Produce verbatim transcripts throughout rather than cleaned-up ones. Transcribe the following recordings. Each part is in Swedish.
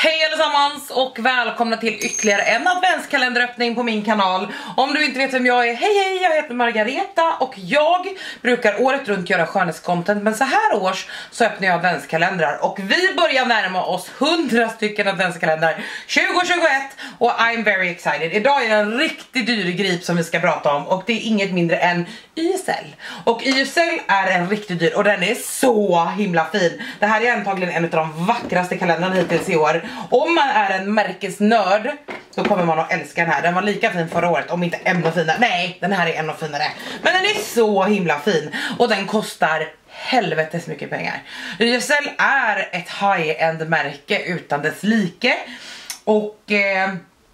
Hej allesammans och välkomna till ytterligare en adventskalenderöppning på min kanal. Om du inte vet vem jag är, hej hej, jag heter Margareta och jag brukar året runt göra skönhetscontent, men så här års så öppnar jag adventskalendrar och vi börjar närma oss hundra stycken adventskalendrar tjugo tjugoett och I'm very excited. Idag är det en riktigt dyr grip som vi ska prata om och det är inget mindre än Y S L. Och Y S L är en riktigt dyr och den är så himla fin. Det här är antagligen en av de vackraste kalendrarna hittills i år. Om man är en märkesnörd så kommer man att älska den här. Den var lika fin förra året, om inte ännu finare. Nej, den här är ännu finare. Men den är så himla fin och den kostar helvetes mycket pengar. Y S L är ett high-end märke utan dess like. Och eh,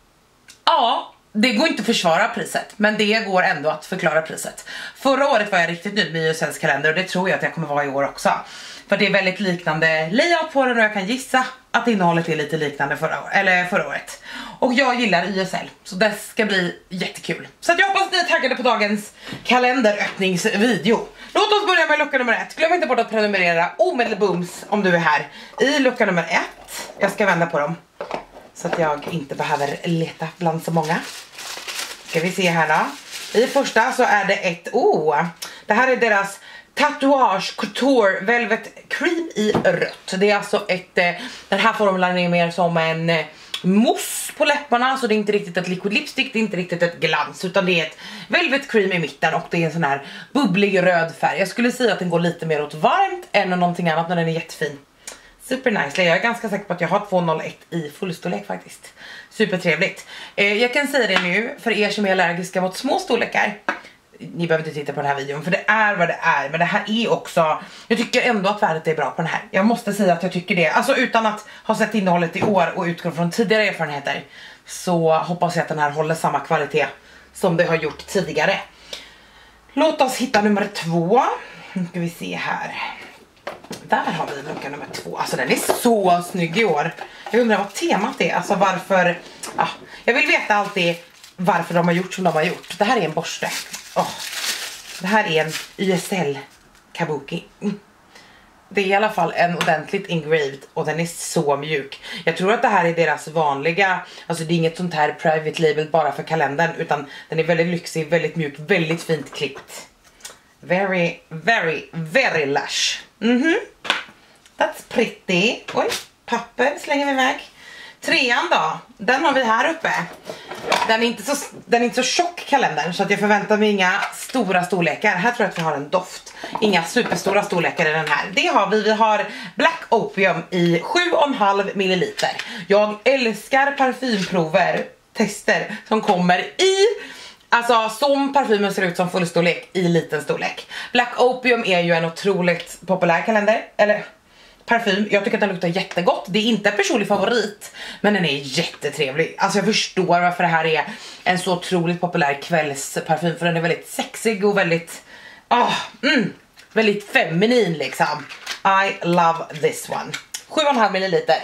ja, det går inte att försvara priset, men det går ändå att förklara priset. Förra året var jag riktigt nöjd med Y S L:s kalender och det tror jag att jag kommer vara i år också. För det är väldigt liknande layout på den och jag kan gissa att innehållet är lite liknande förra, år, eller förra året. Och jag gillar Y S L, så det ska bli jättekul. Så att jag hoppas att ni är taggade på dagens kalenderöppningsvideo. Låt oss börja med lucka nummer ett. Glöm inte bort att prenumerera omedelbums om du är här. I lucka nummer ett, jag ska vända på dem så att jag inte behöver leta bland så många. Ska vi se här då. I första så är det ett, oh, det här är deras Tatuage Couture Velvet Cream i rött. Det är alltså ett, eh, den här formulan är mer som en eh, mousse på läpparna. Så det är inte riktigt ett liquid lipstick, det är inte riktigt ett glans, utan det är ett Velvet Cream i mitten. Och det är en sån här bubblig röd färg. Jag skulle säga att den går lite mer åt varmt än någonting annat, men den är jättefin. Super nice. Jag är ganska säker på att jag har två noll ett i fullstorlek faktiskt. Supertrevligt. eh, Jag kan säga det nu för er som är allergiska mot små storlekar. Ni behöver inte titta på den här videon för det är vad det är. Men det här är också, jag tycker ändå att värdet är bra på den här. Jag måste säga att jag tycker det. Alltså utan att ha sett innehållet i år och utgå från tidigare erfarenheter, så hoppas jag att den här håller samma kvalitet som det har gjort tidigare. Låt oss hitta nummer två. Nu ska vi se här. Där har vi lucka nummer två. Alltså den är så snygg i år. Jag undrar vad temat är. Alltså varför, ah, jag vill veta alltid varför de har gjort som de har gjort. Det här är en borste. Oh, det här är en Y S L kabuki. Mm. Det är i alla fall en ordentligt engraved och den är så mjuk. Jag tror att det här är deras vanliga, alltså det är inget sånt här private label bara för kalendern, utan den är väldigt lyxig, väldigt mjuk, väldigt fint klippt. Very, very, very lush. Mhm. That's pretty. Oj, papper slänger vi iväg. Trean då, den har vi här uppe. Den är inte så, den är inte så tjock kalendern, så att jag förväntar mig inga stora storlekar. Här tror jag att vi har en doft. Inga superstora storlekar i den här. Det har vi, vi har Black Opium i sju komma fem milliliter. Jag älskar parfymprover, tester som kommer i, alltså som parfymen ser ut som fullstorlek i liten storlek. Black Opium är ju en otroligt populär kalender, eller parfym. Jag tycker att den luktar jättegott. Det är inte en personlig favorit, men den är jättetrevlig. Alltså jag förstår varför det här är en så otroligt populär kvällsparfym, för den är väldigt sexig och väldigt ah, mm, väldigt feminin liksom. I love this one. sju komma fem milliliter.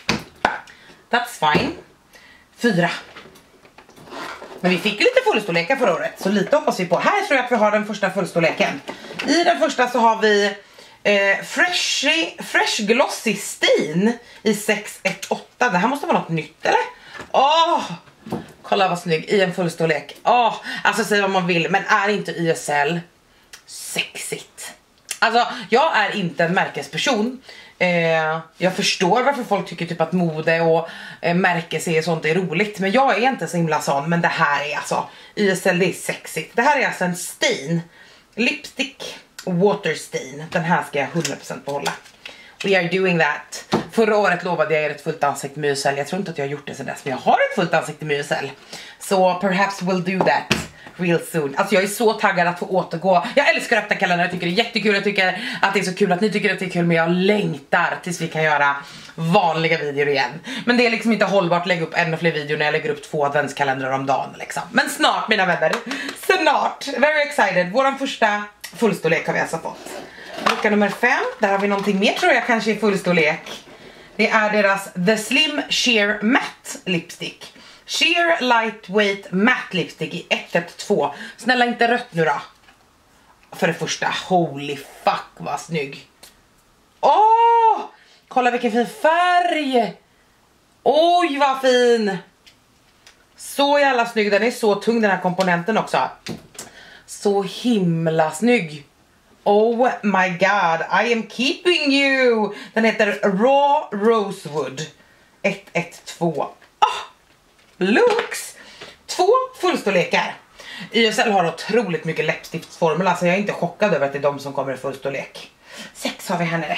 That's fine. Fyra. Men vi fick ju lite fullstorlekar förra året, så lite hoppas vi på. Här tror jag att vi har den första fullstorleken. I den första så har vi Eh, Freshy, Fresh Glossy Stain i sex ett åtta. Det här måste vara något nytt, eller? Åh, oh, kolla vad snygg i en fullstorlek. Åh, oh, alltså säg vad man vill, men är inte Y S L sexigt? Alltså, jag är inte en märkesperson. eh, Jag förstår varför folk tycker typ att mode och eh, märkesserie och sånt är roligt, men jag är inte så himla sån. Men det här är alltså, Y S L, det är sexigt. Det här är alltså en stain lipstick water stain. Den här ska jag hundra procent behålla. We are doing that. Förra året lovade jag er ett fullt ansikte med Y S L. Jag tror inte att jag har gjort det sedan dess, men jag har ett fullt ansikte med Y S L. Så perhaps we'll do that real soon. Alltså jag är så taggad att få återgå. Jag älskar att öppna kalendern, jag tycker det är jättekul. Jag tycker att det är så kul att ni tycker att det är kul, men jag längtar tills vi kan göra vanliga videor igen. Men det är liksom inte hållbart att lägga upp ännu fler videor när jag lägger upp två adventskalendrar om dagen liksom. Men snart mina vänner, snart. Very excited. Våran första fullstorlek har vi alltså fått. Lucka nummer fem, där har vi någonting mer tror jag kanske i fullstorlek. Det är deras The Slim Sheer Matte Lipstick. Sheer Lightweight Matte Lipstick i ett ett två. Snälla inte rött nu då. För det första, holy fuck vad snygg. Åh! Kolla vilken fin färg! Oj vad fin! Så jävla snygg, den är så tung den här komponenten också. Så himla snygg. Oh my god, I am keeping you. Den heter Raw Rosewood ett ett två. Ah, looks. Två fullstorlekar. Y S L har otroligt mycket läppstiftsformula, så jag är inte chockad över att det är de som kommer i fullstorlek. Sex har vi här nere.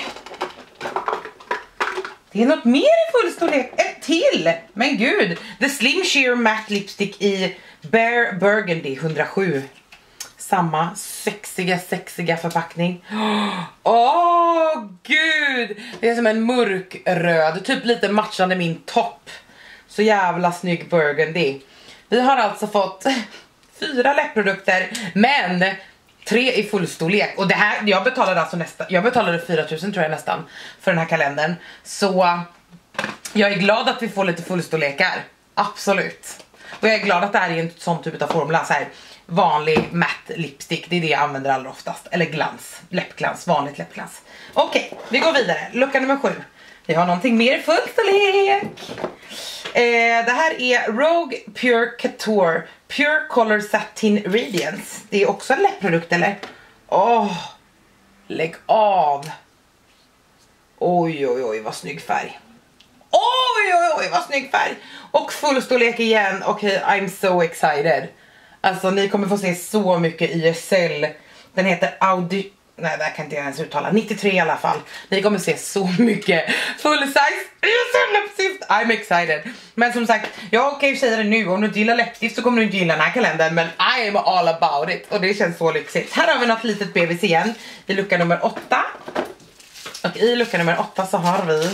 Det är något mer i fullstorlek. Ett till. Men gud. The Slim Sheer Matte Lipstick i Bare Burgundy hundrasju. Samma sexiga, sexiga förpackning. Åh, oh, gud. Det är som en mörkröd. Typ lite matchande min topp. Så jävla snygg burgundy. Vi har alltså fått fyra läppprodukter. Men tre i fullstorlek. Och det här, jag betalade alltså nästan, jag betalade fyra tusen tror jag nästan för den här kalendern. Så jag är glad att vi får lite fullstorlekar. Absolut. Och jag är glad att det här är en sån typ av formula. Så här, vanlig matte lipstick, det är det jag använder allra oftast. Eller glans, läppglans, vanligt läppglans. Okej, vi går vidare. Lucka nummer sju. Vi har någonting mer fullstorlek. Eh, det här är Rogue Pure Couture Pure Color Satin Radiance. Det är också en läppprodukt eller? Åh, oh, lägg av. Oj oj oj vad snygg färg. Oj oj oj vad snygg färg. Och fullstorlek igen. Okej, okay, I'm so excited. Alltså ni kommer få se så mycket Y S L. Den heter Audi. Nej, det här kan inte jag ens uttala. nittiotre i alla fall. Ni kommer se så mycket full size Y S L-läppstift. I'm excited. Men som sagt, jag kan ju säga det nu. Om du inte gillar läppstift så kommer du inte gilla den här kalendern. Men I am all about it. Och det känns så lyxigt. Här har vi något litet B V C igen. I lucka nummer åtta. Och i lucka nummer åtta så har vi...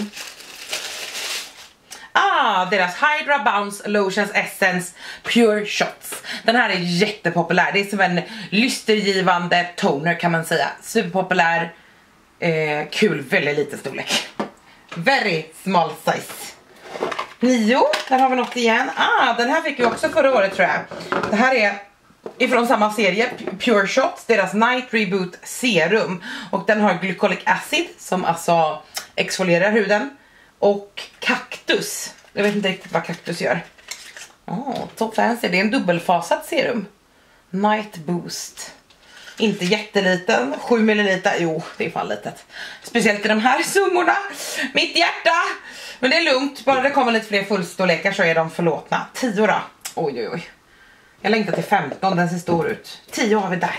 Ah, deras Hydra Bounce Lotions Essence Pure Shots. Den här är jättepopulär. Det är som en lystergivande toner kan man säga. Superpopulär. Eh, kul, väldigt lite storlek. Very small size. Nio, där har vi något igen. Ah, den här fick vi också förra året tror jag. Det här är ifrån samma serie, Pure Shots. Deras Night Reboot Serum. Och den har glycolic acid som alltså exfolierar huden. Och kaktus. Jag vet inte riktigt vad kaktus gör. Åh, oh, så fancy. Det är en dubbelfasat serum. Night Boost. Inte jätteliten. sju milliliter. Jo, det är fan litet. Speciellt i de här summorna. Mitt hjärta. Men det är lugnt. Bara det kommer lite fler fullstorlekar så är de förlåtna. tio då. Oj, oj, oj. Jag längtar till femton. Den ser stor ut. tio har vi där.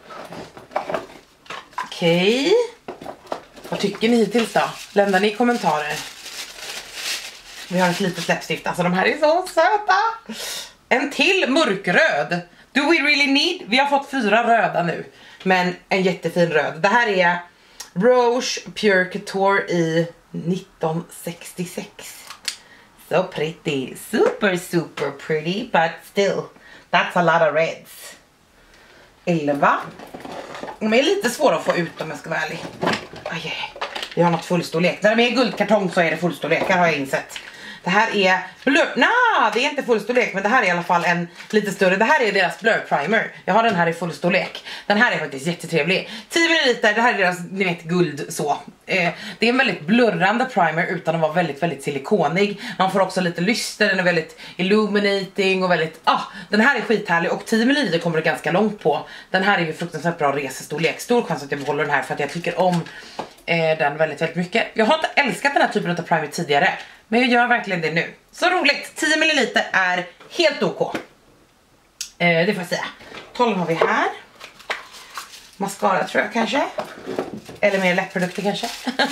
Okej. Okay. Vad tycker ni hittills då? Lämna ni kommentarer. Vi har ett litet läppstift. Alltså de här är så söta. En till mörkröd. Do we really need? Vi har fått fyra röda nu. Men en jättefin röd. Det här är Rouge Pure Couture i nitton sextiosex. So pretty. Super super pretty. But still. That's a lot of reds. elva. De är lite svåra att få ut om jag ska vara ärlig. Aj, vi har något fullstorlek. När de är guldkartong så är det fullstorlekar har jag insett. Det här är blur... Nej, det är inte fullstorlek. Men det här är i alla fall en lite större. Det här är deras blur primer. Jag har den här i fullstorlek. Den här är faktiskt jättetrevlig. tio milliliter, det här är deras, ni vet, guld så. Eh, det är en väldigt blurrande primer utan att vara väldigt, väldigt silikonig. Man får också lite lyster. Den är väldigt illuminating och väldigt... Ah, den här är skithärlig och tio milliliter kommer det ganska långt på. Den här är ju fruktansvärt bra resestorlek. Stor chans att jag behåller den här för att jag tycker om eh, den väldigt, väldigt mycket. Jag har inte älskat den här typen av primer tidigare. Men jag gör verkligen det nu. Så roligt. tio milliliter är helt ok. Eh, det får jag säga. tolv har vi här. Mascara tror jag kanske. Eller mer läppprodukter kanske.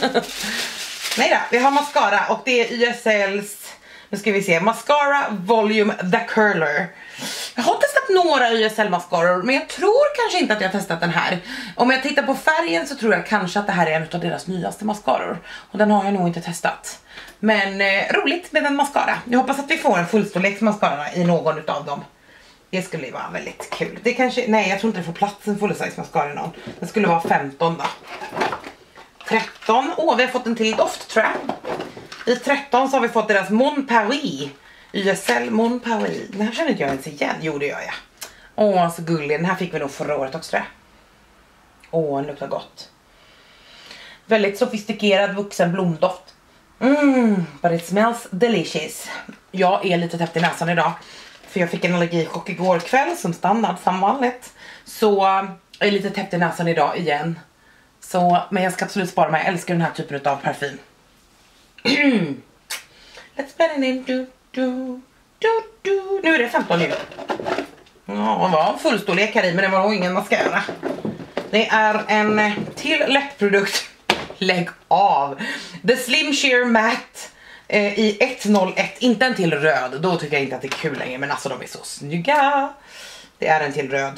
Nej då, vi har mascara. Och det är Y S L's... Nu ska vi se. Mascara Volume The Curler. Jag har testat några Y S L-mascaror. Men jag tror kanske inte att jag har testat den här. Om jag tittar på färgen så tror jag kanske att det här är en av deras nyaste mascaror. Och den har jag nog inte testat. Men eh, roligt med en mascara. Jag hoppas att vi får en fullstorleks mascara i någon utav dem. Det skulle vara väldigt kul. Det kanske, nej jag tror inte det får plats en full size mascara i någon. Det skulle vara femton då. tretton, åh vi har fått en till doft tror jag. I tretton så har vi fått deras Mon Paris. Y S L Mon Paris. Den här känner inte jag ens igen. Jo det gör jag. Åh så gullig. Den här fick vi nog förra året också tror jag. Åh den luktar gott. Väldigt sofistikerad vuxen blomdoft. Mm, but it smells delicious. Jag är lite täppt i näsan idag. För jag fick en allergichock igår kväll som standard som vanligt. Så jag är lite täppt i näsan idag igen. Så, men jag ska absolut spara mig. Jag älskar den här typen av parfym. Let's put it in. Du, du, du, du. Nu är det femton nu. Ja, det var en fullstorlek här i, men det var nog ingen mascara. Det är en till läppprodukt. Lägg av. The Slim Sheer Matte eh, i ett noll ett. Inte en till röd. Då tycker jag inte att det är kul längre. Men alltså de är så snygga. Det är en till röd.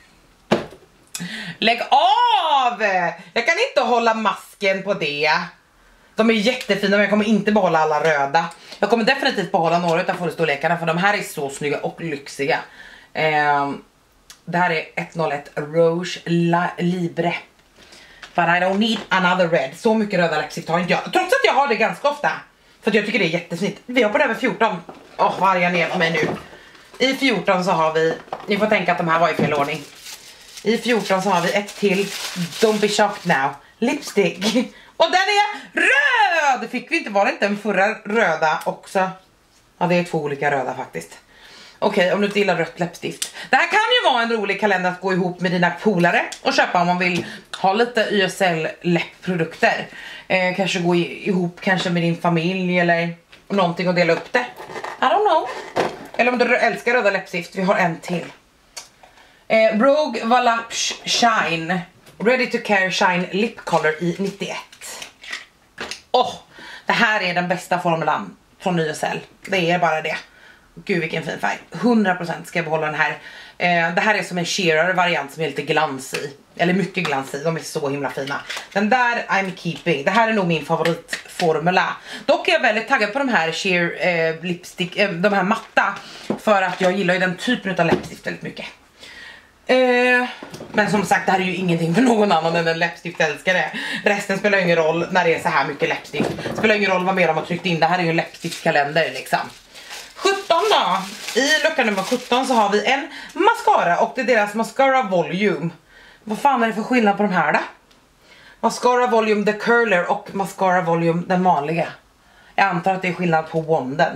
Lägg av! Jag kan inte hålla masken på det. De är jättefina, men jag kommer inte behålla alla röda. Jag kommer definitivt behålla några av fullstorlekarna, för de här är så snygga och lyxiga. eh, Det här är ett noll ett Rouge La Libre. But I don't need another red. Så mycket röda läppstift har inte jag, trots att jag har det ganska ofta. För att jag tycker det är jättesnitt. Vi har på det över fjorton. Åh, oh, vad är jag ner på mig nu. I fjorton så har vi, ni får tänka att de här var i fel ordning. I fjorton så har vi ett till Don't Be Shocked Now lipstick. Och den är röd! Fick vi inte, var det inte den förra röda också? Ja, det är två olika röda faktiskt. Okej, okay, om du inte gillar rött läppstift. Det här kan ju vara en rolig kalender att gå ihop med dina polare och köpa om man vill ha lite Y S L läppprodukter. Eh, kanske gå ihop kanske med din familj eller någonting och dela upp det. I don't know. Eller om du älskar röda läppstift, vi har en till. Eh, Rogue Voluptuous Shine Ready to Care Shine Lip Color i nittioett. Åh, oh, det här är den bästa formulan från Y S L. Det är bara det. Gud vilken fin färg. hundra procent ska jag behålla den här. eh, Det här är som en sheerare variant som är lite glans i. Eller mycket glans i, de är så himla fina. Den där I'm keeping. Det här är nog min favoritformula. Dock är jag väldigt taggad på de här sheer eh, lipstick, eh, de här matta. För att jag gillar ju den typen av läppstift väldigt mycket. Eh, men som sagt, det här är ju ingenting för någon annan än en läppstiftälskare. Resten spelar ingen roll när det är så här mycket läppstift. Spelar ingen roll vad mer de har tryckt in. Det här är ju en läppstiftskalender liksom. sjutton då. I lucka nummer sjutton så har vi en mascara. Och det är deras Mascara Volume. Vad fan är det för skillnad på de här då? Mascara Volume The Curler och Mascara Volume den vanliga. Jag antar att det är skillnad på wanden.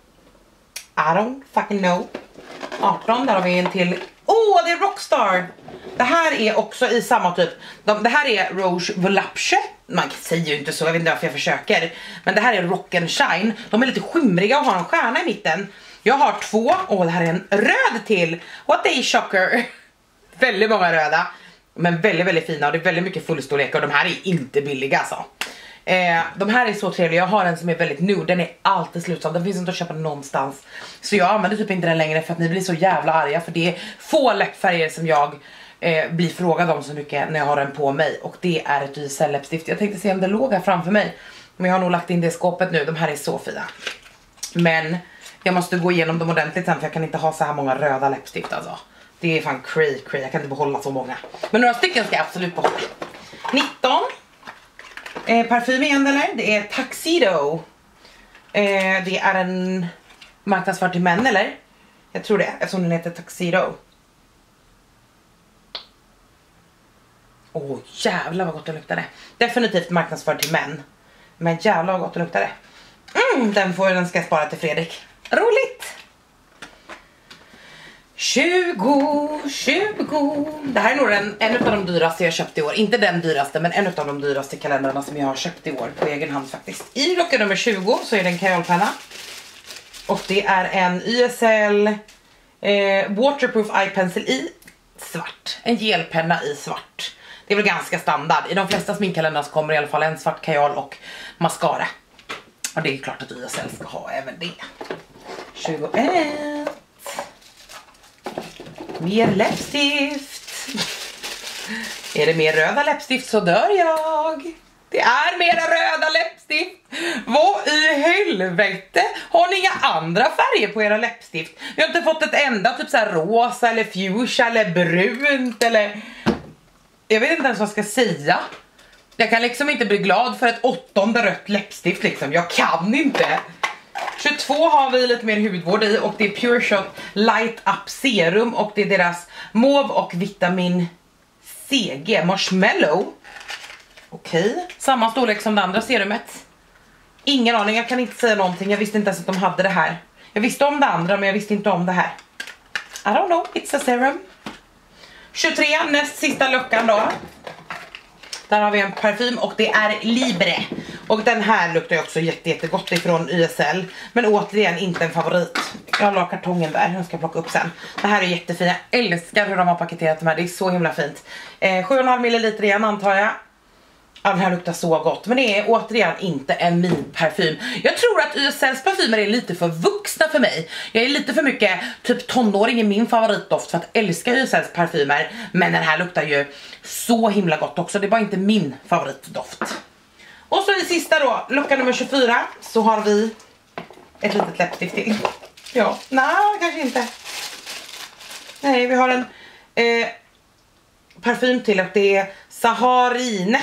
I don't fucking know. arton, där har vi en till. Åh, oh, det är Rockstar. Det här är också i samma typ. De, det här är Rouge Voluptuous. Man säger ju inte så, jag vet inte varför jag försöker. Men det här är Rock and Shine. De är lite skimriga och har en stjärna i mitten. Jag har två. Åh, det här är en röd till. What a shocker. Väldigt många röda. Men väldigt, väldigt fina. Och det är väldigt mycket fullstorlek. Och de här är inte billiga alltså. Eh, de här är så trevliga. Jag har en som är väldigt nude. Den är alltid slutsåld. Den finns inte att köpa någonstans. Så jag använder typ inte den längre för att ni blir så jävla arga. För det är få läppfärger som jag eh, blir frågad om så mycket när jag har den på mig. Och det är ett Y S L läppstift. Jag tänkte se om det låg här framför mig. Men jag har nog lagt in det i skåpet nu. De här är så fina. Men jag måste gå igenom dem ordentligt sen. För jag kan inte ha så här många röda läppstift alltså. Det är fan cray cray. Jag kan inte behålla så många. Men några stycken ska jag absolut behålla. nitton. Eh, parfym igen eller? Det är Tuxedo. Eh, det är en marknadsförd till män eller? Jag tror det, eftersom den heter Tuxedo. Åh, oh, jävlar vad gott det luktade. Definitivt marknadsförd till män. Men jävlar vad gott det luktade. Mm, den får den ska jag spara till Fredrik. Roligt! tjugo, tjugo. Det här är nog en, en av de dyraste jag köpt i år. Inte den dyraste, men en av de dyraste kalendrarna som jag har köpt i år på egen hand faktiskt. I lucka nummer tjugo så är det en kajalpenna. Och det är en Y S L eh, Waterproof Eye Pencil i svart. En gelpenna i svart. Det är väl ganska standard. I de flesta sminkkalendrar så kommer i alla fall en svart kajal och mascara. Och det är klart att Y S L ska ha även det. tjugoett. Mer läppstift. Är det mer röda läppstift så dör jag. Det är mera röda läppstift. Vad i helvete? Har ni inga andra färger på era läppstift? Vi har inte fått ett enda typ så här rosa eller fuchsia eller brunt eller... Jag vet inte ens vad jag ska säga. Jag kan liksom inte bli glad för ett åttonde rött läppstift liksom. Jag kan inte. tjugotvå har vi lite mer hudvård i och det är Pure Shot Light Up Serum och det är deras mauve och vitamin C G Marshmallow. Okej, samma storlek som det andra serumet. Ingen aning, jag kan inte säga någonting. Jag visste inte ens att de hade det här. Jag visste om det andra men jag visste inte om det här. I don't know, it's a serum. tjugotre, näst sista luckan då. Där har vi en parfym och det är Libre. Och den här luktar ju också jätte, jättegott ifrån Y S L. Men återigen inte en favorit. Jag la kartongen där, den ska jag plocka upp sen. Det här är jättefin, jag älskar hur de har paketerat de här, det är så himla fint. eh, sju komma fem milliliter igen antar jag. Ja, den här luktar så gott. Men det är återigen inte en min parfym. Jag tror att Y S L:s parfymer är lite för vuxna för mig. Jag är lite för mycket typ tonåring i min favoritdoft för att älska Y S L:s parfymer. Men den här luktar ju så himla gott också. Det är bara inte min favoritdoft. Och så i sista då, lucka nummer tjugofyra, så har vi ett litet läppstift till. Ja, nej kanske inte. Nej, vi har en eh, parfym till och det är Saharine.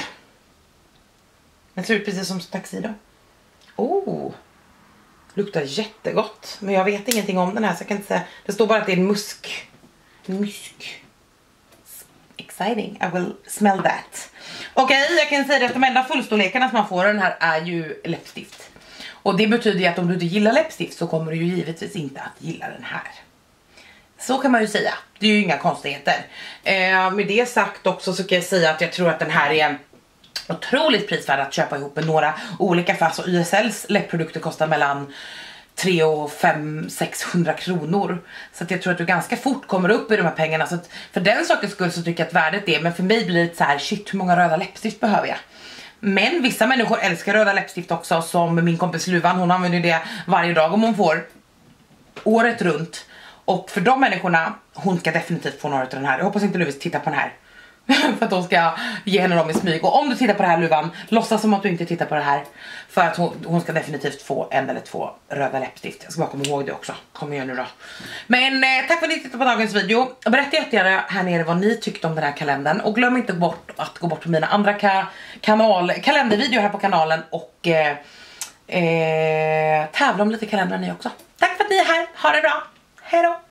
Den ser ut precis som Tuxedo. Oh, luktar jättegott. Men jag vet ingenting om den här så jag kan inte säga. Det står bara att det är en musk. Musk. Exciting, I will smell that. Okej, okay, jag kan säga att de enda fullstorlekarna som man får den här är ju läppstift. Och det betyder ju att om du inte gillar läppstift så kommer du ju givetvis inte att gilla den här. Så kan man ju säga, det är ju inga konstigheter. eh, Med det sagt också så kan jag säga att jag tror att den här är en otroligt prisvärd att köpa ihop med några olika. För alltså Y S L:s läppprodukter kostar mellan tre och fem sexhundra kronor. Så att jag tror att du ganska fort kommer upp i de här pengarna. Så att för den sakens skull så tycker jag att värdet är. Men för mig blir det så här, shit hur många röda läppstift behöver jag? Men vissa människor älskar röda läppstift också. Som min kompis Luvan, hon använder det varje dag om hon får. Året runt. Och för de människorna, hon ska definitivt få några av den här. Jag hoppas inte Luvis tittar på den här. För att de ska ge henne dem i smyg. Och om du tittar på det här Luvan, låtsas som att du inte tittar på det här. För att hon, hon ska definitivt få en eller två röda läppstift. Jag ska bara komma ihåg det också. Kom igen nu då. Men eh, tack för att ni tittade på dagens video. Berätta jättegärna här nere vad ni tyckte om den här kalendern. Och glöm inte bort att gå bort på mina andra ka kanal kalendervideo här på kanalen. Och eh, eh, tävla om lite kalendrar ni också. Tack för att ni är här. Ha det bra. Hej då.